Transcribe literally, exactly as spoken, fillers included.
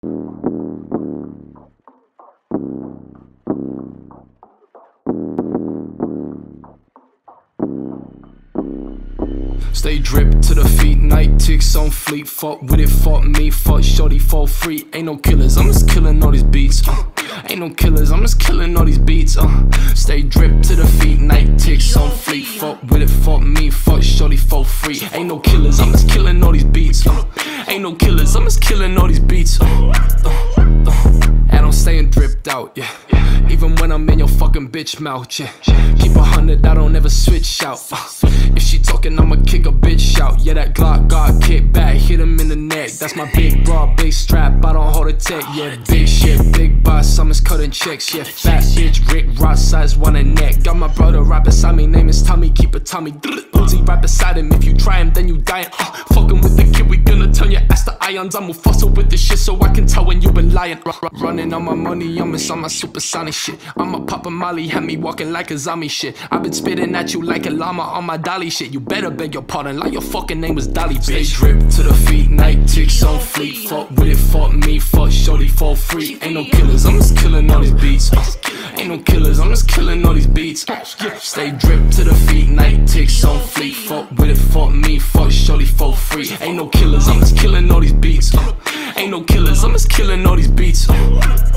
Stay dripped to the feet, night ticks on fleet. Fuck with it, fuck me, fuck shorty, fall free. Ain't no killers, I'm just killing all these beats. uh. Ain't no killers, I'm just killing all these beats. uh. Stay dripped to the feet, night ticks on fleet. Fuck with it, fuck me, fuck shorty, fall free. Ain't no killers, I'm just killing all these beats. uh. Ain't no killers, I'm just killing all these beats. uh. Uh, uh. And I'm staying dripped out, yeah. Even when I'm in your fucking bitch mouth, yeah. Keep a hundred, I don't ever switch out. uh. If she talking, I'ma kick a bitch out. Yeah, that Glock got kicked back, hit him in the neck. That's my big bra, big strap, I don't hold a tech. Yeah, big shit, big boss, I'm just cutting checks. Yeah, fat bitch, Rick Ross size, one and neck. Got my brother right beside me, name is Tommy, keep it Tommy. Uzi right beside him, if you try him, then you dying. uh, Fucking with the kid, we gonna turn your ass to ions. I'm Mufasa with this shit, so I can tell when you been lying. R -r Running on my money, I'm on my supersonic shit. I'ma pop a molly, had me walking like a zombie shit. I've been spitting at you like a llama on my dolly shit. You better beg your pardon, like your fucking name was Dolly, bitch. Stay dripped to the feet, night ticks on fleet. Fuck with it, fuck me, fuck shorty, fall free. Ain't no killers, I'm just killing all these beats. uh. Ain't no killers, I'm just killing all these beats. uh. Stay dripped to the feet, night ticks on fleet. Fuck with it, fuck me, fuck shorty, fall free. Ain't no killers, I'm just killing all these beats. uh. Ain't no killers, I'm just killing all these beats. uh.